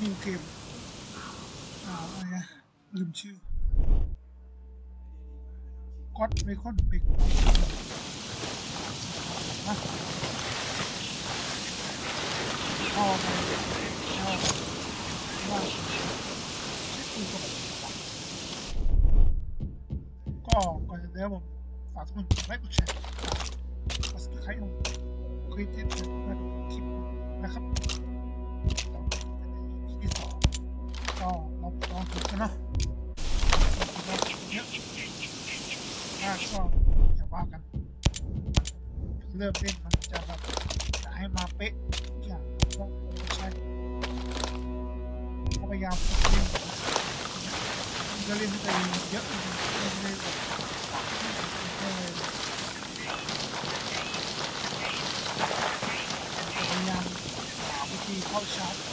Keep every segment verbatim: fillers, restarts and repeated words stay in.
นิวเกมอ่าอะไรนะลืมชื่อก็อดเบคอนเบคอนนะชอบไหมชอบว่าชื่อตัวก็ก่อนจะเริ่มผมฝากทุกคนกดไลค์กดแชร์กดซับสไครต์ผมเคยติดตามคลิปนะครับเราจะใน อี พี ที่สองก็เราลองดูกันเนาะเราเยอะถ้าก็อย่าว่ากันเริ่มเล่นมันจะแบบจะให้มาเป๊ะทุกอย่างต้องใช่พยายามเล่นจะเล่นไปเยอะเลยพยายามหาวิธีเข้าชาร์จ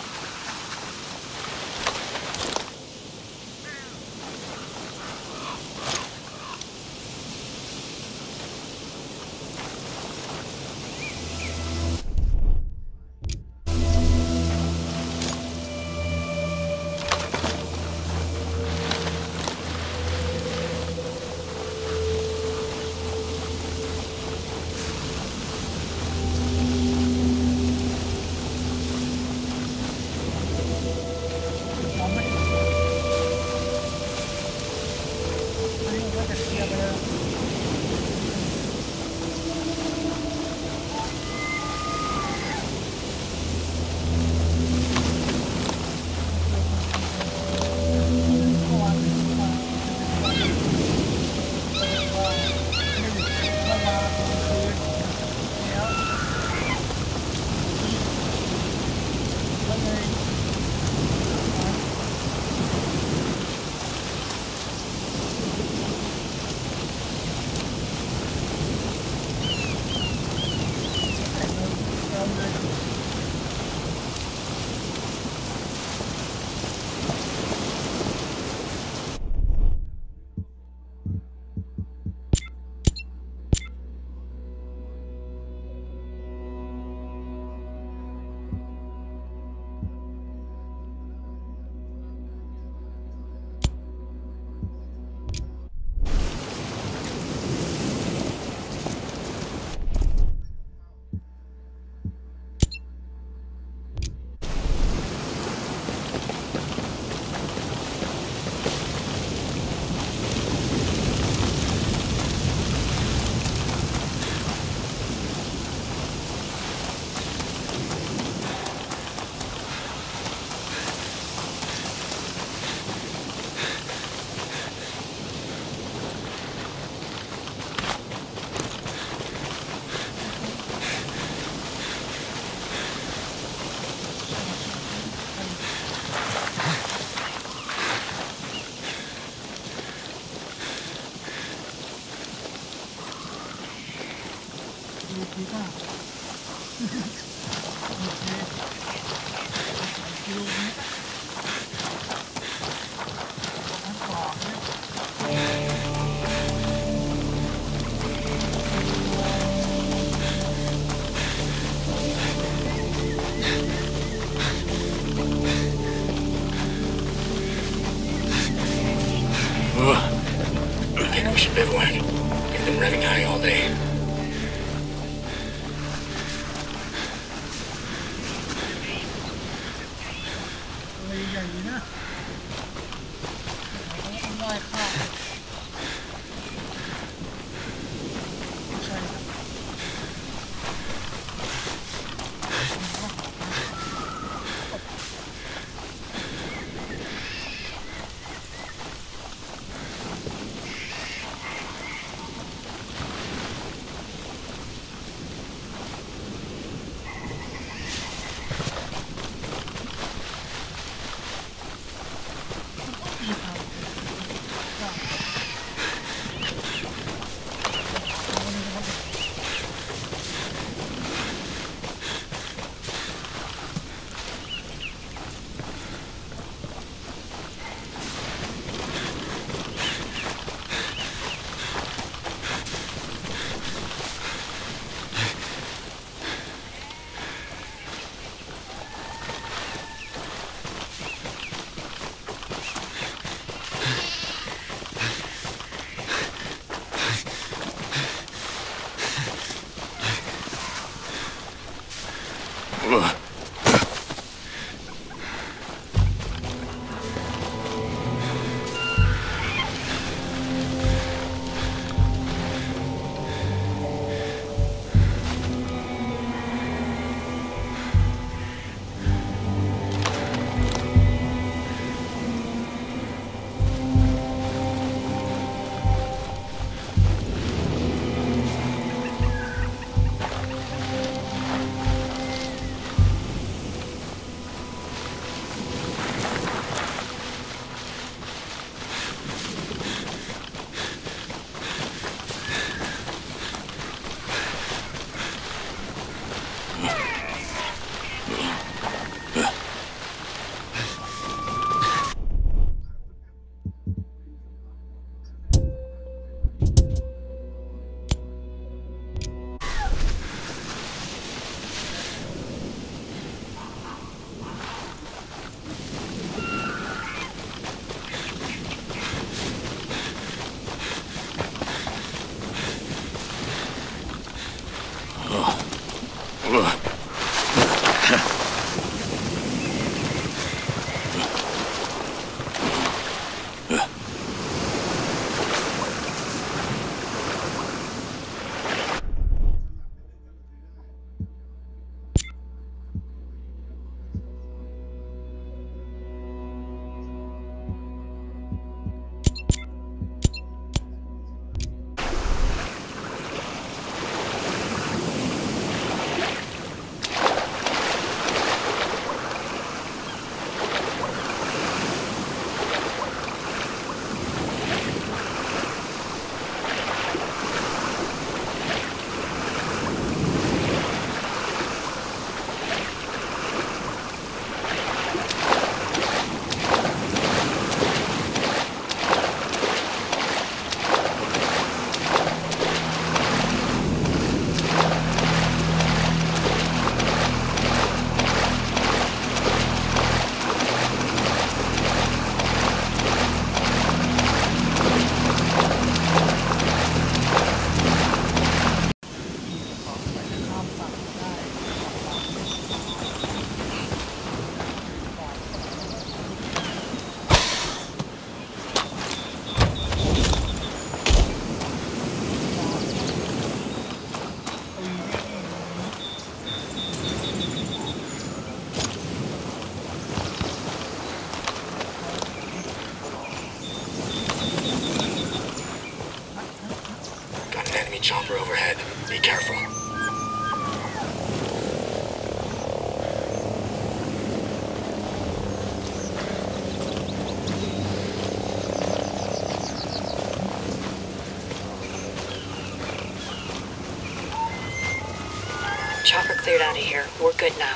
ดูดีมากโอเคกิโลเมตรอันกว่าเนี่ย I think we should bivouac. Get them running high all day. Chopper overhead. Be careful. Chopper cleared out of here. We're good now.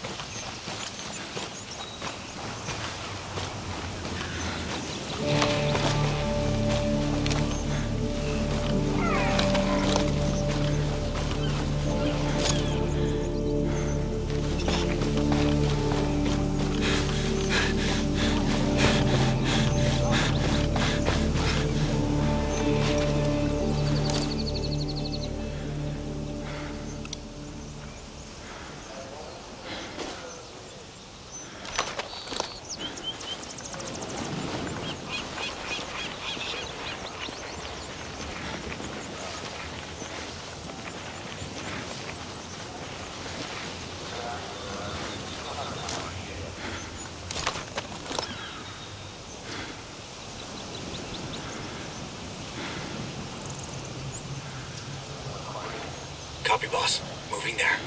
Copy, boss. Moving there.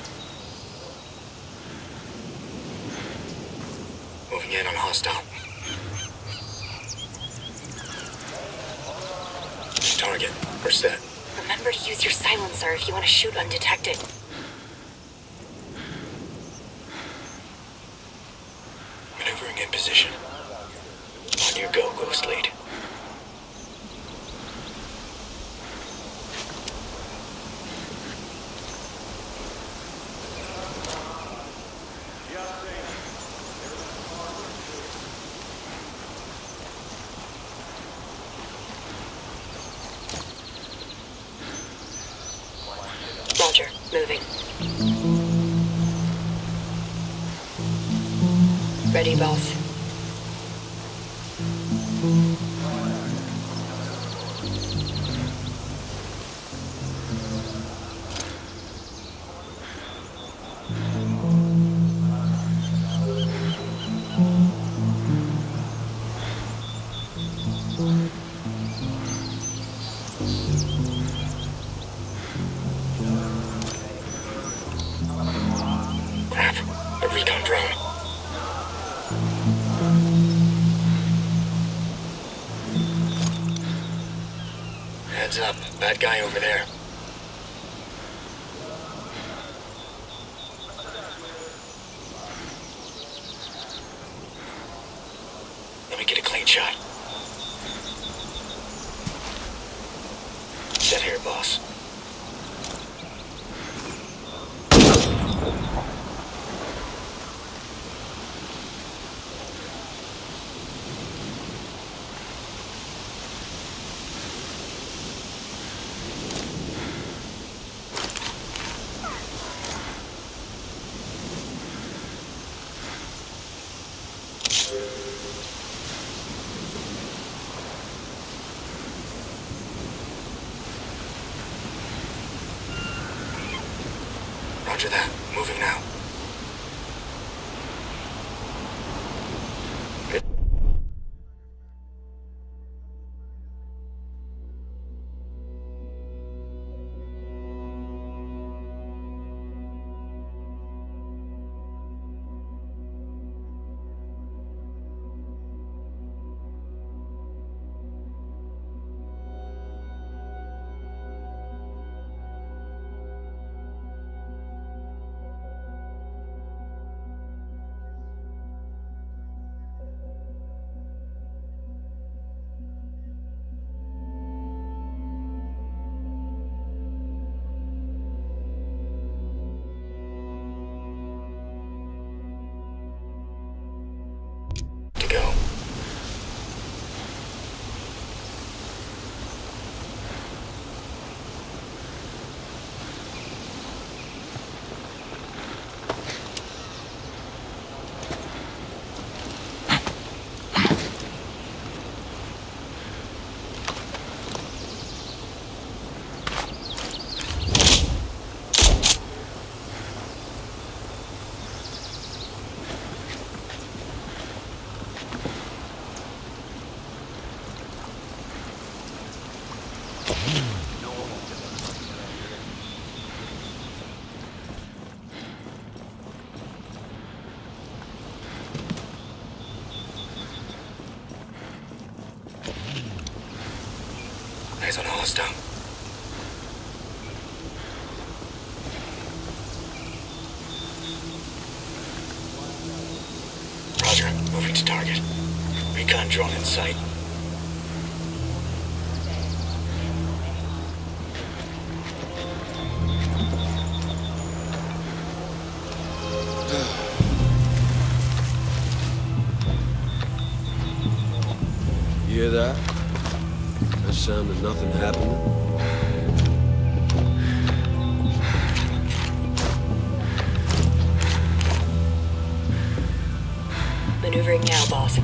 Moving in on hostile. Target. We're set. Remember to use your silencer if you want to shoot undetected. Maneuvering in position. On your go, Ghost Lead. Roger. Moving. Ready, boss. Crap. A recon drone. Heads up. Bad guy over there. Let me get a clean shot. Set here, boss. Roger that. Moving now. Good. Eyes on a hostile. Roger, moving to target. Recon drone in sight. You hear that? That sound of nothing happening? Maneuvering now, boss.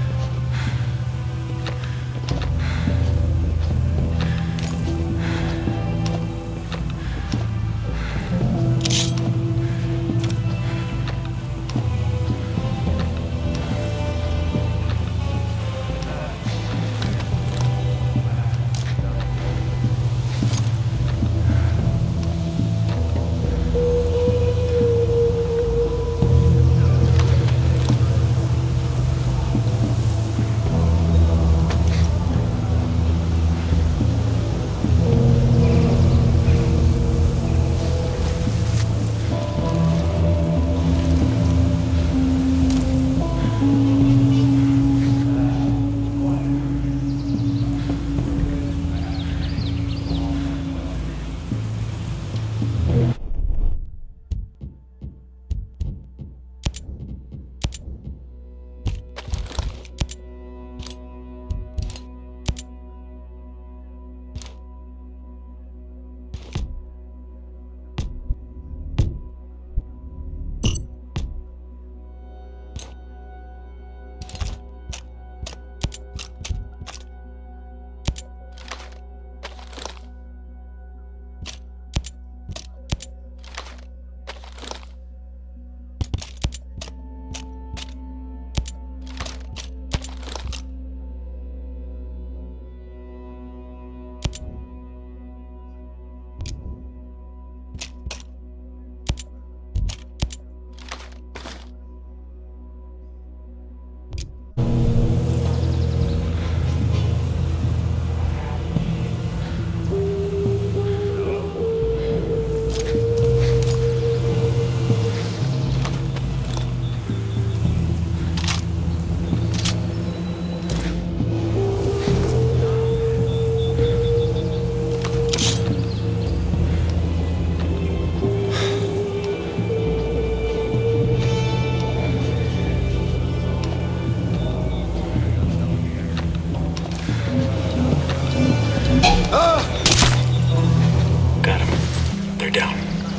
Got him. They're down.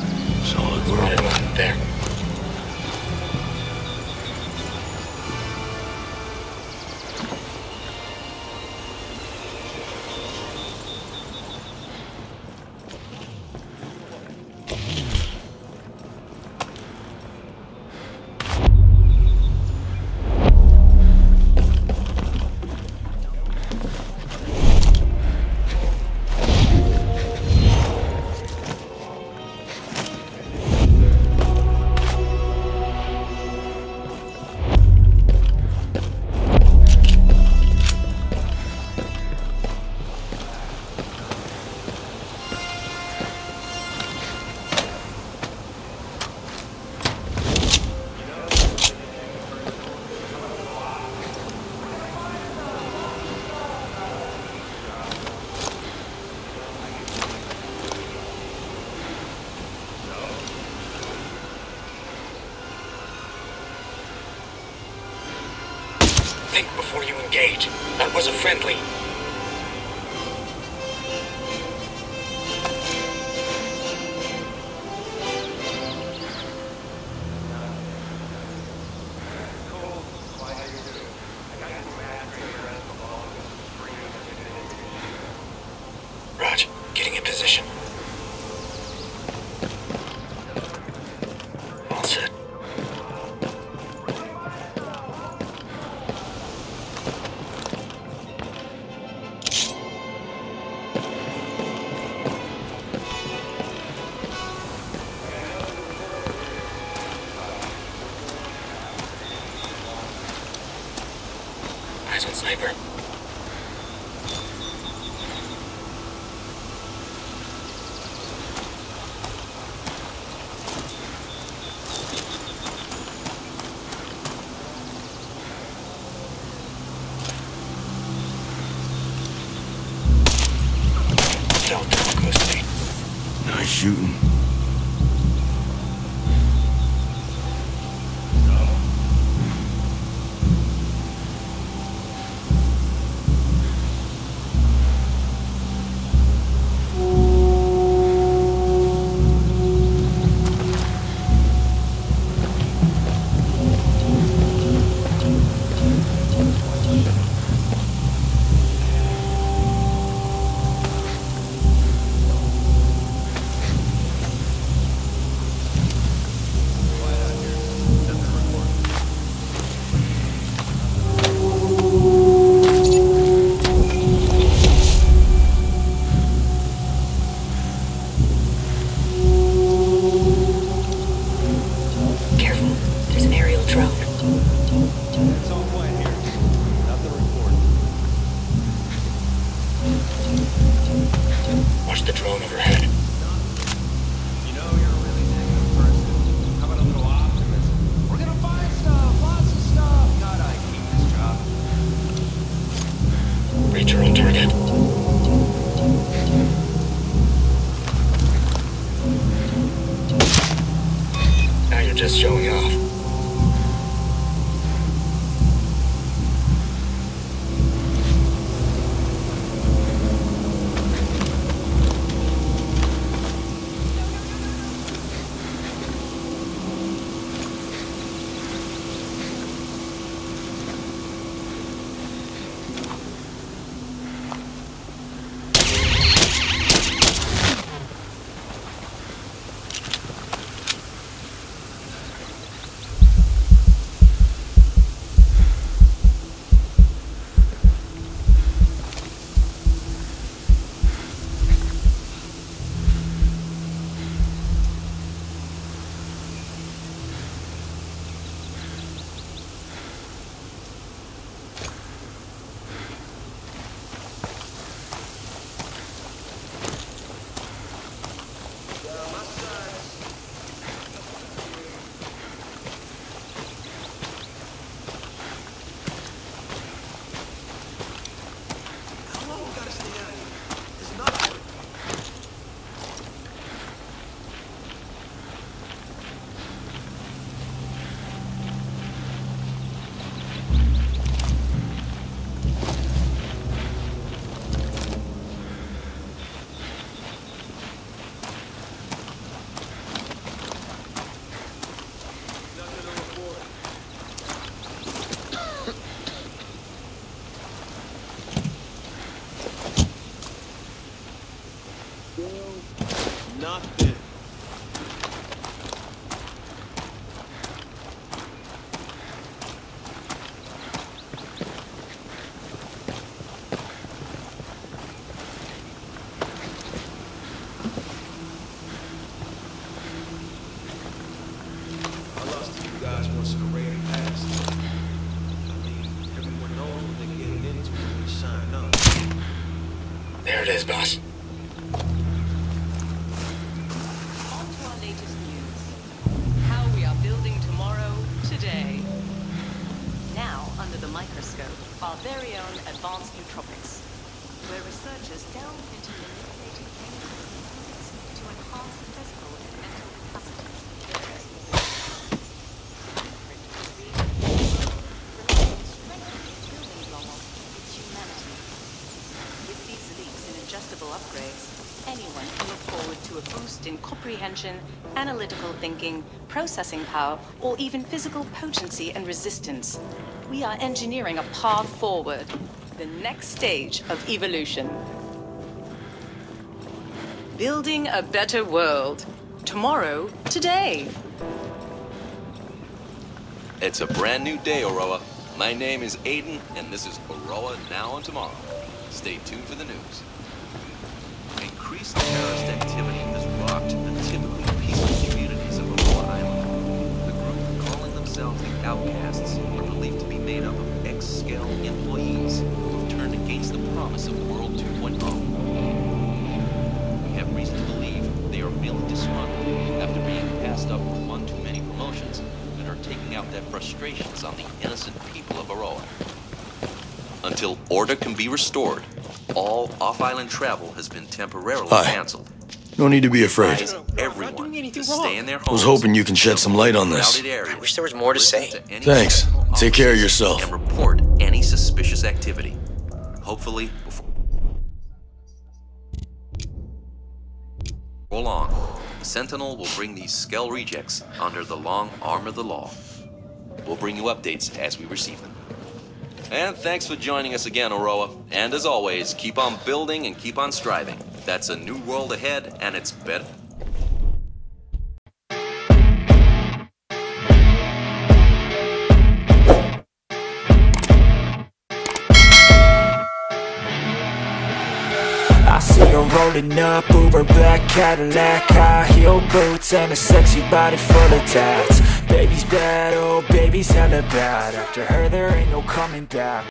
Solid work. Spotted one. There. Think before you engage. That was a friendly. Raj, getting in position. All set. Eyes on sniper. shooting. Just showing off. Nothing. I lost to you guys once in a raid past. I mean, everyone knows what they're getting into when we sign up. There it is, boss. On to our latest news. How we are building tomorrow, today. Now, under the microscope, our very own advanced nootropics, where researchers delve into manipulating things to enhance physical and mental capacities of various building block of its humanity. With these leaps in ingestible upgrades, anyone can look forward to a boost in comprehension, analytical thinking, processing power, or even physical potency and resistance. We are engineering a path forward, the next stage of evolution. Building a better world. Tomorrow, today. It's a brand new day, Aroa. My name is Aiden, and this is Aroa Now and Tomorrow. Stay tuned for the news. Increased terrorist activity has rocked the typically peaceful communities of Aroa Island. The group calling themselves the Outcasts are believed to be made up of ex-Scale employees who have turned against the promise of World two point oh. We have reason to believe they are merely disgruntled after being passed up for one too many promotions and are taking out their frustrations on the innocent people of Aroa. Until order can be restored, all off-island travel has been temporarily Hi. canceled. No need to be afraid. Advise everyone to stay in their homes. I was hoping you can shed some light on this. Crowded areas. I wish there was more to say. Listen any Thanks. Sentinel Take care of officers yourself. And report any suspicious activity. Hopefully, before long, the Sentinel will bring these Skell rejects under the long arm of the law. We'll bring you updates as we receive them. And thanks for joining us again, Aroa. And as always, keep on building and keep on striving. That's a new world ahead, and it's better. I see her rolling up, Uber black Cadillac, high heel boots and a sexy body full of tats. Baby's bad, oh baby's hella bad. After her there ain't no coming back.